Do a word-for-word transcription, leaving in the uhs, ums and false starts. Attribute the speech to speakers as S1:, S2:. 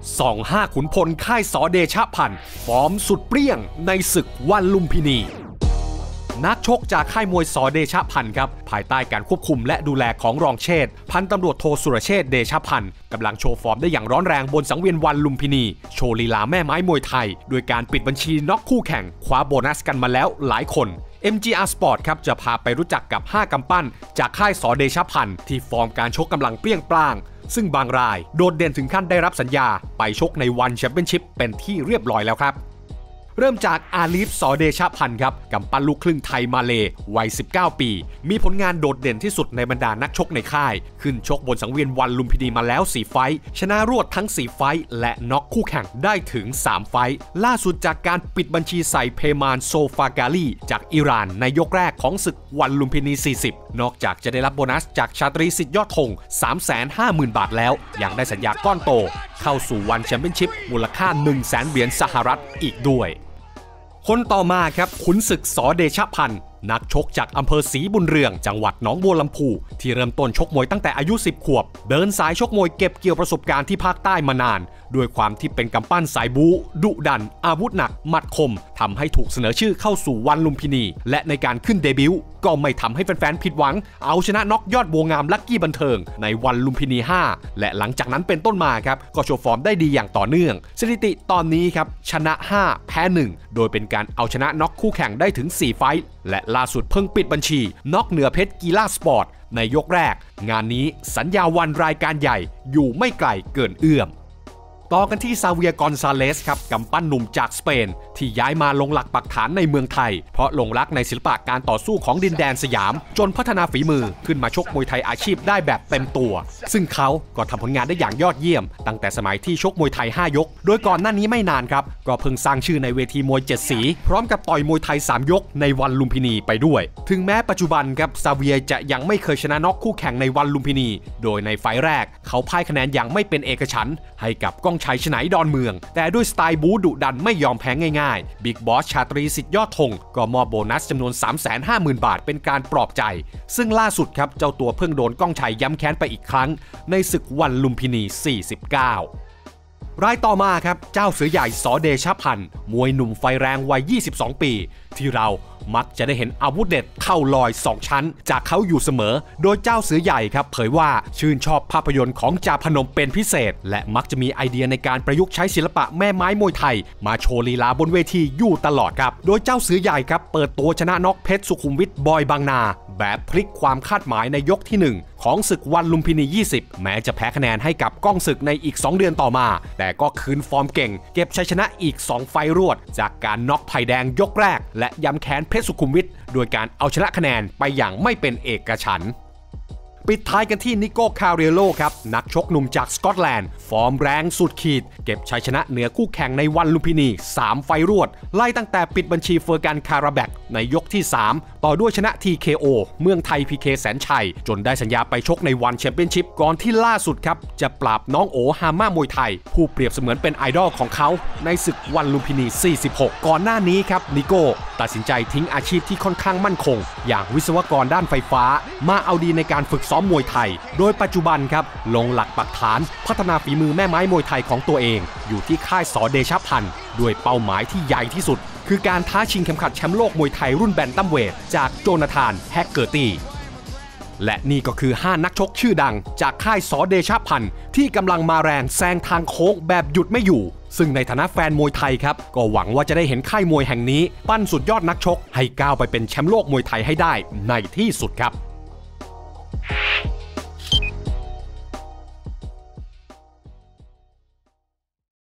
S1: สองห้าขุนพลค่ายสอเดชะพันธ์ฟอร์มสุดเปรี้ยงในศึกวันลุมพินีนักชกจากค่ายมวยสอเดชะพันธ์ครับภายใต้การควบคุมและดูแลของรองเชษฐ์พันตำรวจโทสุรเชษฐ์เดชะพันธ์กำลังโชว์ฟอร์มได้อย่างร้อนแรงบนสังเวียนวันลุมพินีโชว์ลีลาแม่ไม้มวยไทยโดยการปิดบัญชีน็อกคู่แข่งคว้าโบนัสกันมาแล้วหลายคน เอ็ม จี อาร์ Sport ครับจะพาไปรู้จักกับห้ากำปั้นจากค่ายสอเดชะพันธ์ที่ฟอร์มการชกกำลังเปรี้ยงปร้างซึ่งบางรายโดดเด่นถึงขั้นได้รับสัญญาไปชกในวันแชมเปี้ยนชิพเป็นที่เรียบร้อยแล้วครับเริ่มจากอาลีฟสอเดชะพันธ์ครับกำปั้นลูกครึ่งไทยมาเลวัยสิบเก้าปีมีผลงานโดดเด่นที่สุดในบรรดานักชกในค่ายขึ้นชกบนสังเวียนวันลุมพินีมาแล้วสี่ไฟท์ชนะรวดทั้งสี่ไฟท์และน็อกคู่แข่งได้ถึงสามไฟท์ล่าสุดจากการปิดบัญชีใส่เพมานโซฟากาลีจากอิหร่านในยกแรกของศึกวันลุมพินีสี่สิบนอกจากจะได้รับโบนัสจากชาตรีสิทธิ์ยอดธง สามแสนห้าหมื่น บาทแล้วยังได้สัญญาก้อนโตเข้าสู่วันแชมเปี้ยนชิพมูลค่า หนึ่งแสน เหรียญสหรัฐอีกด้วยคนต่อมาครับขุนศึกสอเดชะพันธ์นักชกจากอำเภอศรีบุญเรืองจังหวัดหนองบัวลำพูที่เริ่มต้นชกมวยตั้งแต่อายุสิบขวบเดินสายชกมวยเก็บเกี่ยวประสบการณ์ที่ภาคใต้มานานด้วยความที่เป็นกำปั้นสายบู๊ดุดันอาวุธหนักหมัดคมทำให้ถูกเสนอชื่อเข้าสู่วันลุมพินีและในการขึ้นเดบิวต์ก็ไม่ทำให้แฟนๆผิดหวังเอาชนะน็อกยอดบัวงามลัคกี้บันเทิงในวันลุมพินีห้าและหลังจากนั้นเป็นต้นมาครับก็โชว์ฟอร์มได้ดีอย่างต่อเนื่องสถิติตอนนี้ครับชนะห้าแพ้หนึ่งโดยเป็นการเอาชนะน็อกคู่แข่งได้ถึงสี่ไฟท์และล่าสุดเพิ่งปิดบัญชีน็อกเหนือเพชรกีฬาสปอร์ตในยกแรกงานนี้สัญญาวันรายการใหญ่อยู่ไม่ไกลเกินเอื้อมต่อกันที่ซาเวียร์กอนซาเลสครับกำปั้นหนุ่มจากสเปนที่ย้ายมาลงหลักปักฐานในเมืองไทยเพราะหลงรักในศิลปะการต่อสู้ของดินแดนสยามจนพัฒนาฝีมือขึ้นมาชกมวยไทยอาชีพได้แบบเต็มตัวซึ่งเขาก็ทำผลงานได้อย่างยอดเยี่ยมตั้งแต่สมัยที่ชกมวยไทยห้ายกโดยก่อนหน้านี้ไม่นานครับก็เพิ่งสร้างชื่อในเวทีมวยเจ็ดสีพร้อมกับต่อยมวยไทยสามยกในวันลุมพินีไปด้วยถึงแม้ปัจจุบันครับซาเวียร์จะยังไม่เคยชนะน็อกคู่แข่งในวันลุมพินีโดยในไฟล์แรกเขาพ่ายคะแนนอย่างไม่เป็นเอกฉันท์ให้กับก้องชัย ฉไนดอนเมืองแต่ด้วยสไตล์บู๊ดุดันไม่ยอมแพ้ง่ายๆบิ๊กบอสชาตรีสิทธิ์ยอดธงก็มอบโบนัสจำนวน สามแสนห้าหมื่น บาทเป็นการปลอบใจซึ่งล่าสุดครับเจ้าตัวเพิ่งโดนก้องชัยย้ำแค้นไปอีกครั้งในศึกวันลุมพินีสี่สิบเก้ารายต่อมาครับเจ้าเสือใหญ่สอเดชะพันธ์มวยหนุ่มไฟแรงวัยยี่สิบสองปีที่เรามักจะได้เห็นอาวุธเด็ดเข้าลอยสองชั้นจากเขาอยู่เสมอโดยเจ้าเสือใหญ่ครับเผยว่าชื่นชอบภาพยนตร์ของจ่าพนมเป็นพิเศษและมักจะมีไอเดียในการประยุกต์ใช้ศิลปะแม่ไม้มวยไทยมาโชว์ลีลาบนเวทีอยู่ตลอดครับโดยเจ้าเสือใหญ่ครับเปิดตัวชนะน็อกเพชรสุขุมวิทบอยบางนาแบบพลิกความคาดหมายในยกที่หนึ่งของศึกวันลุมพินียี่สิบแม้จะแพ้คะแนนให้กับก้องศึกในอีกสองเดือนต่อมาแต่ก็คืนฟอร์มเก่งเก็บชัยชนะอีกสองไฟล์รวดจากการน็อกไผ่แดงยกแรกและย้ำแค้นเพชรสุขุมวิทโดยการเอาชนะคะแนนไปอย่างไม่เป็นเอกฉันท์ปิดท้ายกันที่นิโก้คาเรโลครับนักชกหนุ่มจากสกอตแลนด์ฟอร์มแรงสุดขีดเก็บชัยชนะเหนือคู่แข่งในวันลุมพินีสามไฟล์รวดไล่ตั้งแต่ปิดบัญชีเฟอร์กันคาราแบกในยกที่สามต่อด้วยชนะ ที เค โอ เมืองไทย พี เค แสนชัยจนได้สัญญาไปชกในวันแชมเปี้ยนชิพก่อนที่ล่าสุดครับจะปราบน้องโอฮาม่ามวยไทยผู้เปรียบเสมือนเป็นไอดอลของเขาในศึกวันลุมพินีสี่สิบหกก่อนหน้านี้ครับนิโก้ตัดสินใจทิ้งอาชีพที่ค่อนข้างมั่นคงอย่างวิศวกรด้านไฟฟ้ามาเอาดีในการฝึกซ้อมมวยไทยโดยปัจจุบันครับลงหลักปักฐานพัฒนาฝีมือแม่ไม้มวยไทยของตัวเองอยู่ที่ค่ายสอเดชะพันธ์ด้วยเป้าหมายที่ใหญ่ที่สุดคือการท้าชิงเข็มขัดแชมป์โลกมวยไทยรุ่นแบนตัมเวทจากโจนาธานแฮกเกอร์ตี้และนี่ก็คือห้านักชกชื่อดังจากค่ายสอเดชะพันธ์ที่กำลังมาแรงแซงทางโค้งแบบหยุดไม่อยู่ซึ่งในฐานะแฟนมวยไทยครับก็หวังว่าจะได้เห็นค่ายมวยแห่งนี้ปั้นสุดยอดนักชกให้ก้าวไปเป็นแชมป์โลกมวยไทยให้ได้ในที่สุดครับ